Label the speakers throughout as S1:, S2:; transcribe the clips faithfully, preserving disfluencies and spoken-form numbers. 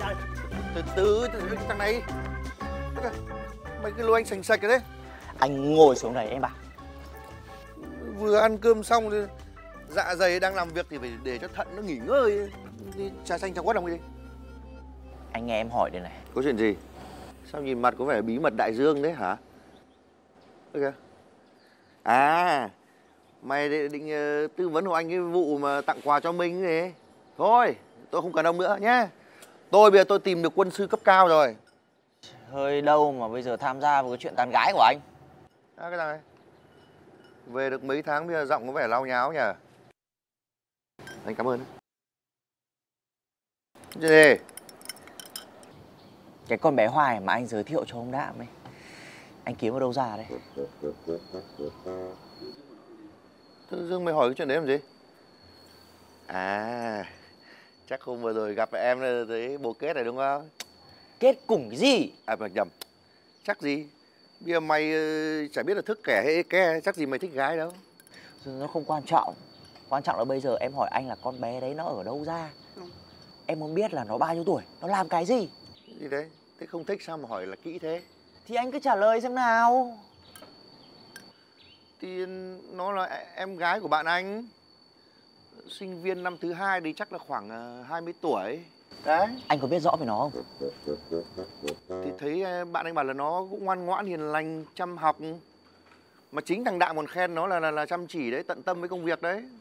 S1: Từ từ, từ thằng này. Mày cứ lôi anh sành sạch cái đấy.
S2: Anh ngồi xuống đây em bảo.
S1: Vừa ăn cơm xong thì dạ dày đang làm việc thì phải để cho thận nó nghỉ ngơi. Đi trà xanh trà quất làm cái gì?
S2: Anh nghe em hỏi đây này.
S1: Có chuyện gì? Sao nhìn mặt có vẻ bí mật đại dương đấy hả? Ơ kìa. À, mày định, định uh, tư vấn hộ anh cái vụ mà tặng quà cho Minh ấy. Thôi, tôi không cần ông nữa nhé. Tôi bây giờ tôi tìm được quân sư cấp cao rồi.
S2: Hơi đâu mà bây giờ tham gia vào cái chuyện tán gái của anh.
S1: À, cái này. Về được mấy tháng bây giờ giọng có vẻ lao nháo nhỉ? Anh cảm ơn. Chuyện gì?
S2: Cái con bé Hoài mà anh giới thiệu cho ông Đạm ấy, anh kiếm ở đâu ra đấy?
S1: Tự dưng mày hỏi cái chuyện đấy làm gì? À, chắc hôm vừa rồi gặp em là thấy bồ kết này đúng không?
S2: Kết cùng cái gì?
S1: À mà nhầm. Chắc gì? Bây giờ mày uh, chả biết là thức kẻ hay ke, chắc gì mày thích gái đâu.
S2: Nó không quan trọng. Quan trọng là bây giờ em hỏi anh là con bé đấy nó ở đâu ra. Ừ. Em muốn biết là nó bao nhiêu tuổi, nó làm cái gì.
S1: Gì đấy? Thế không thích sao mà hỏi là kỹ thế?
S2: Thì anh cứ trả lời xem nào.
S1: Thì nó là em gái của bạn anh. Sinh viên năm thứ hai thì chắc là khoảng hai mươi tuổi. Đấy.
S2: Anh có biết rõ về nó không?
S1: Thì thấy bạn anh bảo là nó cũng ngoan ngoãn hiền lành, chăm học. Mà chính thằng Đạm còn khen nó là, là là chăm chỉ đấy, tận tâm với công việc đấy.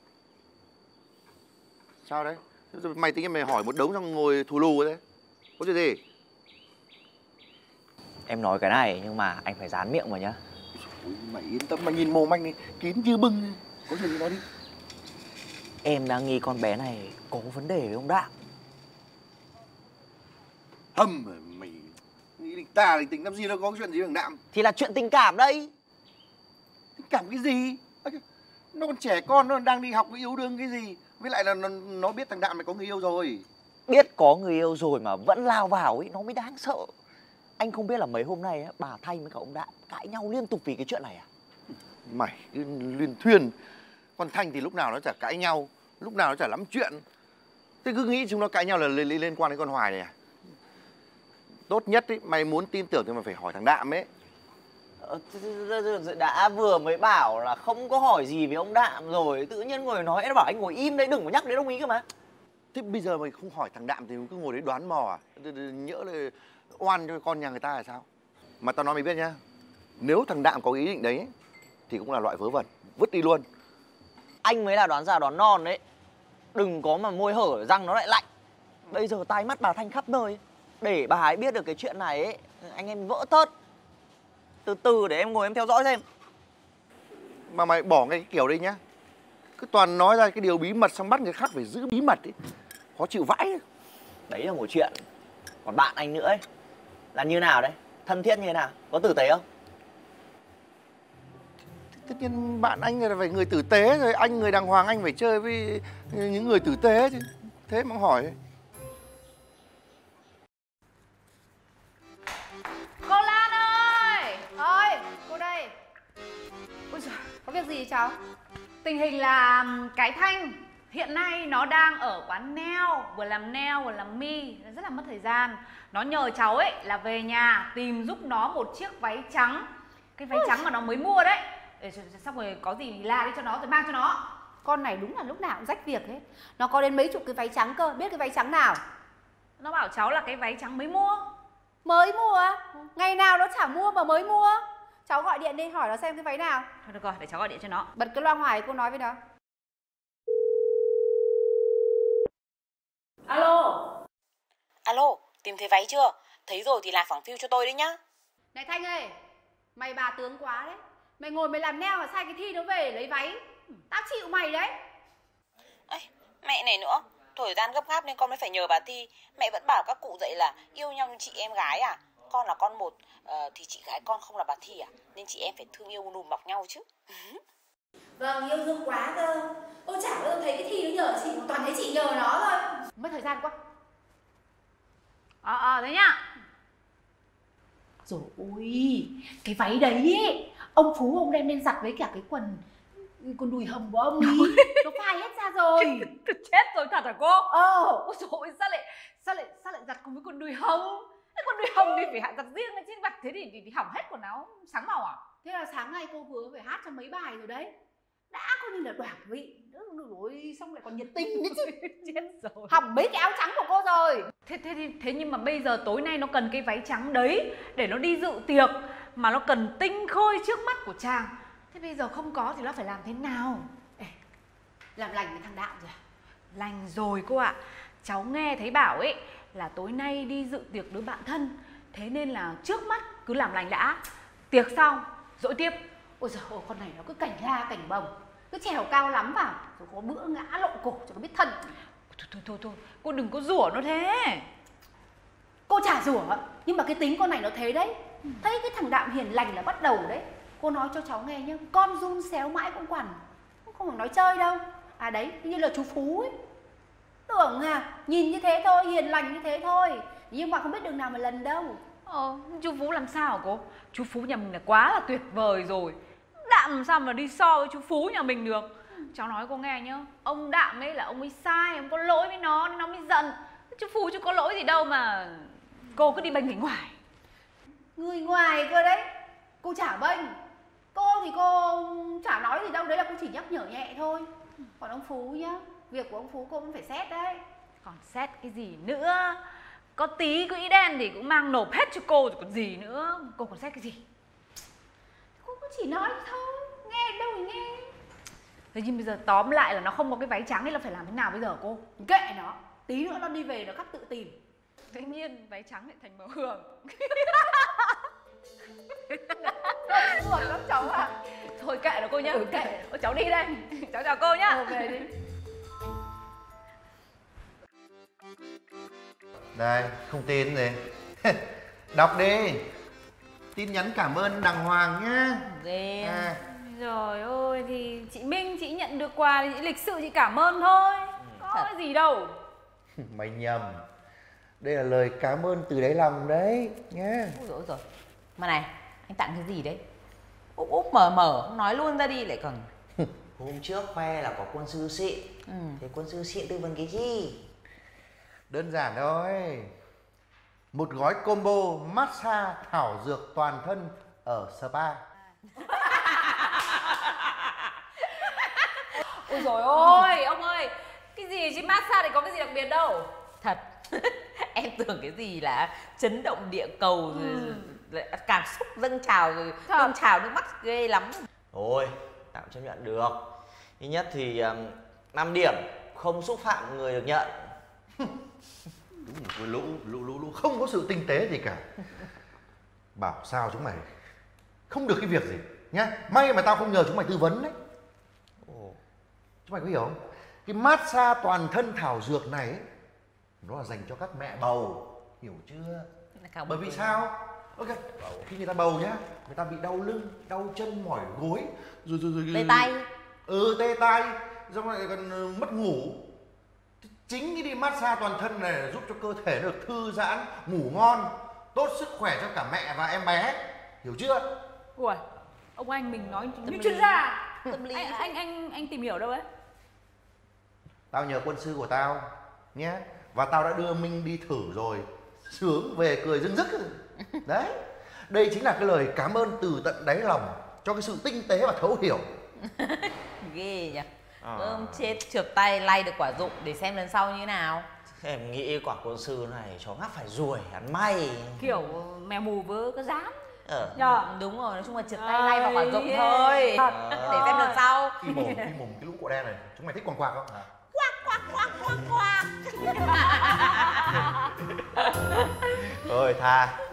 S1: Sao đấy? Mày tính mày hỏi một đống xong ngồi thù lù thế? Có chuyện gì?
S2: Em nói cái này nhưng mà anh phải dán miệng vào nhá.
S1: Ôi, mày yên tâm mà nhìn mồm anh này kín như bưng. Có chuyện gì nói đi.
S2: Em đang nghi con bé này có vấn đề với ông Đạm.
S1: Hâm mà mày nghĩ định ta định tính làm gì, nó có chuyện gì với thằng Đạm?
S2: Thì là chuyện tình cảm đây.
S1: Tình cảm cái gì? Nó còn trẻ con, nó đang đi học, nó yêu đương cái gì? Với lại là nó, nó biết thằng Đạm mày có người yêu rồi.
S2: Biết có người yêu rồi mà vẫn lao vào ấy, nó mới đáng sợ. Anh không biết là mấy hôm nay á, bà Thanh với cả ông Đạm cãi nhau liên tục vì cái chuyện này à?
S1: Mày cứ luyên thuyên. Con Thanh thì lúc nào nó chả cãi nhau, lúc nào nó chả lắm chuyện. Thế cứ nghĩ chúng nó cãi nhau là liên, liên quan đến con Hoài này à? Tốt nhất ý, mày muốn tin tưởng thì mày phải hỏi thằng Đạm ấy.
S2: Đã vừa mới bảo là không có hỏi gì với ông Đạm rồi, tự nhiên ngồi nói, em bảo anh ngồi im đấy, đừng có nhắc đến ông ý cơ mà.
S1: Thế bây giờ mày không hỏi thằng Đạm thì cứ ngồi đấy đoán mò à? Nhỡ là oan cho con nhà người ta là sao? Mà tao nói mày biết nhá, nếu thằng Đạm có ý định đấy thì cũng là loại vớ vẩn, vứt đi luôn.
S2: Anh mới là đoán già đoán non đấy. Đừng có mà môi hở răng nó lại lạnh. Bây giờ tai mắt bà Thanh khắp nơi. Để bà ấy biết được cái chuyện này ấy, anh em vỡ tớt. Từ từ để em ngồi em theo dõi xem.
S1: Mà mày bỏ ngay cái kiểu đi nhá. Cứ toàn nói ra cái điều bí mật xong bắt người khác phải giữ bí mật ấy. Khó chịu vãi ấy.
S2: Đấy là một chuyện. Còn bạn anh nữa ấy, là như nào đấy? Thân thiết như thế nào? Có tử tế không?
S1: Tất nhiên bạn anh là phải người tử tế rồi. Anh người đàng hoàng, anh phải chơi với những người tử tế chứ. Thế mà hỏi.
S3: Cô Lan ơi! Ơi, cô đây. Ôi giời, có việc gì cháu? Tình hình là cái Thanh hiện nay nó đang ở quán nail, vừa làm nail vừa làm mi, rất là mất thời gian. Nó nhờ cháu ấy là về nhà tìm giúp nó một chiếc váy trắng. Cái váy trắng mà nó mới mua đấy. Để xong rồi có gì la đi cho nó rồi mang cho nó.
S4: Con này đúng là lúc nào cũng rách việc hết. Nó có đến mấy chục cái váy trắng cơ. Biết cái váy trắng nào?
S3: Nó bảo cháu là cái váy trắng mới mua.
S4: Mới mua? Ngày nào nó chả mua mà mới mua. Cháu gọi điện đi hỏi nó xem cái váy nào.
S3: Thôi được rồi, để cháu gọi điện cho nó.
S4: Bật cái loa ngoài cô nói với nó.
S3: Alo.
S5: Alo, tìm thấy váy chưa? Thấy rồi thì làm phẳng phiu cho tôi đấy nhá.
S4: Này Thanh ơi, mày bà tướng quá đấy. Mày ngồi mày làm neo mà sai cái thi nó về lấy váy. Tao chịu mày đấy.
S5: Ê, mẹ này nữa. Thời gian gấp gáp nên con mới phải nhờ bà Thi. Mẹ vẫn bảo các cụ dạy là yêu nhau như chị em gái à. Con là con một, uh, thì chị gái con không là bà Thi à. Nên chị em phải thương yêu đùm bọc nhau chứ.
S4: Vâng, yêu thương quá cơ. Ôi chả bao giờ thấy cái thi nó nhờ chị, toàn thấy chị nhờ nó thôi. Mất thời gian quá.
S3: Ờ, ờ, thế nhá.
S4: Rồi ôi, cái váy đấy ý, ông Phú ông đem lên giặt với cả cái quần quần đùi hồng của ông ý. Nó phai hết ra rồi.
S3: Chết rồi thật hả cô?
S4: Ờ.
S3: Ôi dồi ôi, sao lại sao lại sao lại giặt cùng quần đùi hồng. Cái quần đùi hồng thì phải hạ giặt riêng, chứ vặt thế thì, thì, thì hỏng hết quần áo sáng màu à?
S4: Thế là sáng nay cô vừa phải hát cho mấy bài rồi đấy. Đã coi như là đoảng vị. Ôi, xong lại còn nhiệt tình nữa chứ.
S3: Chết rồi.
S4: Hỏng mấy cái áo trắng của cô rồi.
S3: Thế, thế, thế, thế nhưng mà bây giờ tối nay nó cần cái váy trắng đấy để nó đi dự tiệc, mà nó cần tinh khôi trước mắt của chàng. Thế bây giờ không có thì nó phải làm thế nào?
S4: Ê, làm lành với thằng Đạo rồi à?
S3: Lành rồi cô ạ. Cháu nghe thấy bảo ấy là tối nay đi dự tiệc đứa bạn thân. Thế nên là trước mắt cứ làm lành đã. Tiệc xong, dỗi tiếp.
S4: Ôi giời ơi, con này nó cứ cảnh la cảnh bồng, cứ trèo cao lắm vào, rồi có bữa ngã lộ cổ cho nó biết thân.
S3: Thôi thôi thôi, thôi. Cô đừng có rủa nó thế.
S4: Cô chả rủa, nhưng mà cái tính con này nó thế đấy. Thấy cái thằng Đạm hiền lành là bắt đầu đấy. Cô nói cho cháu nghe nhá, con run xéo mãi cũng quằn, không phải nói chơi đâu. À đấy, như là chú Phú ấy. Tưởng à, nhìn như thế thôi, hiền lành như thế thôi, nhưng mà không biết đường nào mà lần đâu.
S3: Ờ, chú Phú làm sao hả cô? Chú Phú nhà mình là quá là tuyệt vời rồi. Đạm làm sao mà đi so với chú Phú nhà mình được. Cháu nói cô nghe nhá, ông Đạm ấy là ông ấy sai, ông có lỗi với nó nên nó mới giận. Chú Phú chứ có lỗi gì đâu mà cô cứ đi bênh người ngoài.
S4: Người ngoài cơ đấy, cô chả bênh. Cô thì cô chả nói gì đâu, đấy là cô chỉ nhắc nhở nhẹ thôi. Còn ông Phú nhá, việc của ông Phú cô cũng phải xét đấy.
S3: Còn xét cái gì nữa? Có tí quỹ đen thì cũng mang nộp hết cho cô rồi còn gì nữa. Cô còn xét cái gì?
S4: Cô cũng chỉ nói thôi, nghe đâu thì nghe.
S3: Thế nhưng bây giờ tóm lại là nó không có cái váy trắng thì là phải làm thế nào bây giờ cô?
S4: Kệ nó, tí nữa nó đi về nó khắc tự tìm.
S3: Tự nhiên váy trắng lại thành màu hường.
S4: Buồn lắm cháu ạ.
S3: Thôi kệ nó cô nhá.
S4: Ừ, kệ.
S3: Ôi, cháu đi đây. Cháu chào cô nhá.
S4: Ờ, về đi.
S1: Đây, không tin gì. Đọc đi. Tin nhắn cảm ơn đàng hoàng nhá.
S3: Ghê.
S1: À.
S3: Trời ơi, thì chị Minh chị nhận được quà thì chị lịch sự chị cảm ơn thôi. Có
S5: Thật.
S3: cái gì đâu.
S1: Mày nhầm. Đây là lời cảm ơn từ đáy lòng đấy nhá.
S5: Ôi dồi ôi rồi. Mà này, anh tặng cái gì đấy? Úp úp mở mở, không nói luôn ra đi lại còn.
S2: Hôm trước khoe là có quân sư xịn.
S5: Ừ.
S2: Thế quân sư xịn tư vấn cái gì?
S1: Đơn giản thôi. Một gói combo massage thảo dược toàn thân ở spa.
S3: Ôi dồi ôi, ông ơi. Cái gì chứ massage thì có cái gì đặc biệt đâu.
S5: Thật. Em tưởng cái gì là chấn động địa cầu rồi,
S3: Ừ.
S5: rồi cảm xúc dâng trào rồi
S3: Thật.
S5: dâng trào nước mắt ghê lắm.
S2: Thôi, tạm chấp nhận được. Ít nhất thì um, năm điểm, không xúc phạm người được nhận.
S1: Đúng rồi, lũ, lũ, lũ, lũ không có sự tinh tế gì cả. Bảo sao chúng mày không được cái việc gì nhá. May mà tao không nhờ chúng mày tư vấn đấy.
S2: Ồ.
S1: Chúng mày có hiểu không? Cái massage toàn thân thảo dược này ấy, nó là dành cho các mẹ bầu. Hiểu chưa? Bởi vì sao? Ok, khi người ta bầu nhá, người ta bị đau lưng, đau chân, mỏi gối, rồi rồi rồi
S5: Tê tay.
S1: Ừ, tê tay, xong lại còn ờ, mất ngủ. Chính cái đi massage toàn thân này giúp cho cơ thể được thư giãn, ngủ ngon, tốt sức khỏe cho cả mẹ và em bé. Hiểu chưa?
S3: Ủa, ông anh mình nói như
S5: lý.
S3: chuyên gia.
S5: Tâm lý.
S3: Anh, anh anh anh tìm hiểu đâu ấy?
S1: Tao nhờ quân sư của tao nhé. Và tao đã đưa Minh đi thử rồi. Sướng về cười rưng rức. Đấy. Đây chính là cái lời cảm ơn từ tận đáy lòng cho cái sự tinh tế và thấu hiểu.
S5: Ghê nhỉ.
S2: À.
S5: Ơm chết trượt tay lay được quả dụng để xem lần sau như thế nào.
S2: Em nghĩ quả quân sư này chó ngáp phải ruồi ăn may.
S3: Kiểu mèo mù vớ có dám.
S2: Ờ.
S3: Nhờ.
S5: Đúng rồi, nói chung là trượt tay lay vào quả dụng
S3: Ây,
S5: thôi.
S3: thật.
S5: Để xem lần sau.
S1: Cái mồm, cái mồm cái lũ cọ đen này. Chúng mày thích quàng quạc không? Hả?
S2: Thôi tha.